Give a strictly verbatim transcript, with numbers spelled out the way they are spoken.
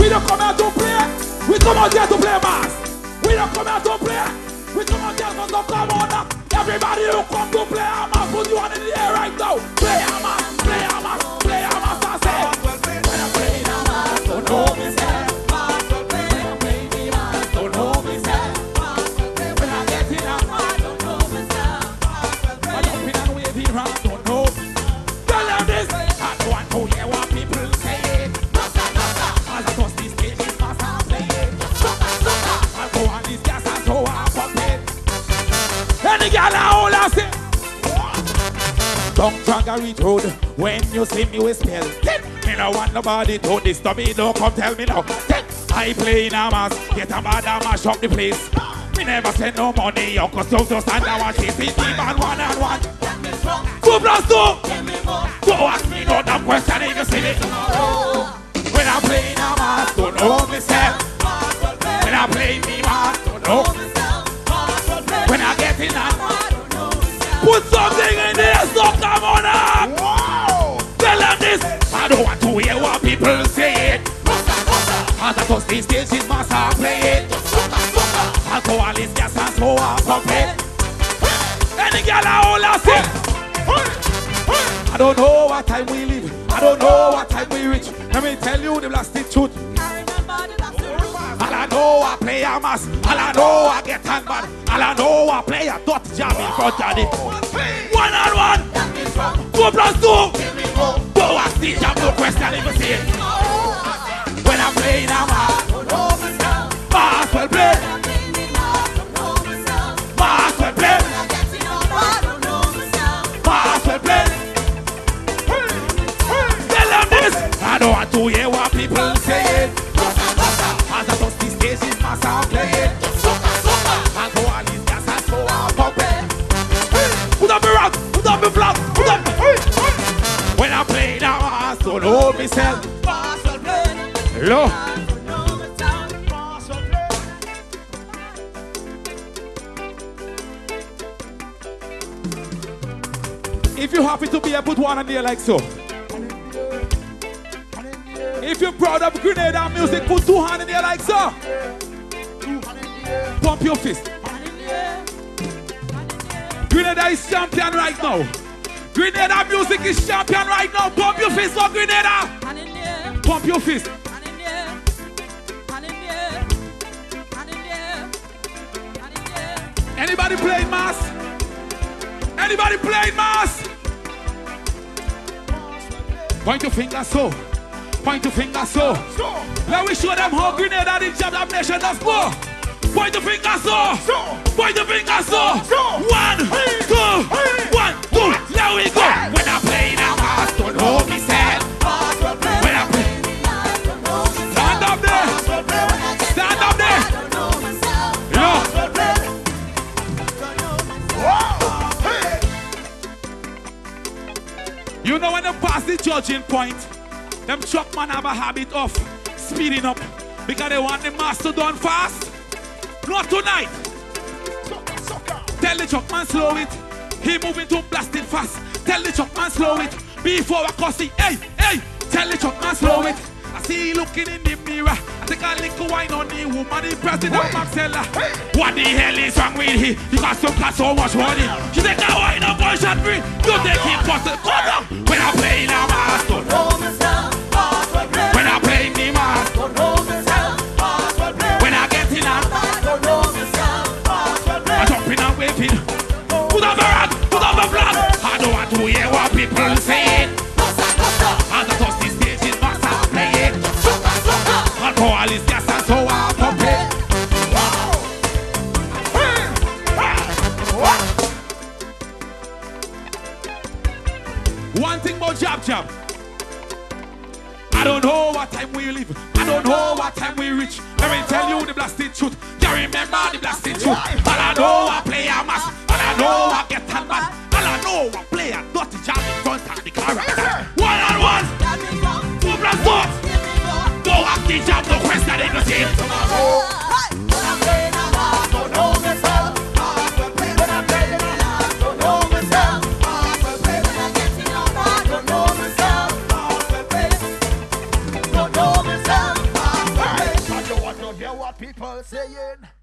We don't come out to play. We come out here to play mass. We don't come out to play. We come out here to come on up. Everybody who come to play a mass, put you on in the air right now. Play a mass, play a mass, play a mass. I say. When I play a mass, don't know me say. When I play the mass, don't know me say. When I get in a mass, don't know me say. When I jumping and waving around, don't know. Tell them this. I don't want to hear what people say. As I toss these stages, mass and play it. I'll go on these gas and so I'll pump it. Any girl I hold and say. Don't drag a reach road when you see me with spell. Me no want nobody to disturb me, don't come tell me no. I play in a mass, get a mad and mash up the place. Me never send no money, you cause you just stand and chase it, keep on one and one. Two plus two! Don't ask me no damn question if you see me tomorrow. When I play in a mass, don't know myself. When I play me mass, don't know myself. When I get in a mass, put something in there, so come on up! Wow. Tell them this! I don't want to hear what people say. As I touch these stages, must I play it? Alcohol is gas and so I pump it. Any girl I hold and say. I don't know what time we live. I don't know what time we reach. Let me tell you the blasted truth. All I know I play a mass. All I know I get hand bad. All I know I play a dot jam in front of it. One on one. Two plus two. Go ask the jam, no question if you see it. When I play in a mass, mass will play. Mass will play. Mass will play. Tell them this. I don't want to hear what people say. As I touch these stages, mass I'll play it. And go on these gas and so I'll pump it. Put up the rock, put up the flag, put up the... When I play now, I don't know myself. Hello. If you're happy to be here, put one on there like so. If you're proud of Grenada music, put two hands in there like so. Pump your fist. Grenada is champion right now. Grenada music is champion right now. Pump your fist for Grenada. Pump your fist. Anybody playing mass? Anybody playing mass? Point your finger so. Point your finger so. Let me show them how Grenada the Jam Jam Nation does go. Point your finger so. Point your finger so. One, two, one, two. There we go. When I play now, I don't know myself. When I play, stand up there. Stand up there. You know when they pass the judging point, them truck man have a habit of speeding up because they want the mass to done fast. Not tonight. Tell the truck man slow it. He moving to blast it fast. Tell the truck man slow it. Before I cuss it. Hey, hey. Tell the truck man slow it. I see he looking in the mirror. I take a little wine on the woman, the president of Maxella. What the hell is wrong with him? He got so, got so much money. She take a wine up on shot free. You take him bust it. Cut up. When I play now, I don't know myself. When I play the mask, don't know myself. When I get in a don't know myself. I jumping and waving. Put up the rag, put up the flag. I don't want to hear what people say. As I touch the stages, mass I play it. Alcohol is gas and so I pump it. One thing about Jab Jab. I don't know what time we live. I don't know what time we reach. Let me tell you the blasted truth. You remember the blasted truth. All I know I play a mass. All I know I get hand bad. All I know I play a dirty jam in front of the character. One on one. Two plus two. Go up the jam, no question in the team. When I play a mass, don't know myself. When I play a mass, don't know myself. When I get in a mass, don't know myself. Don't know myself. all saying,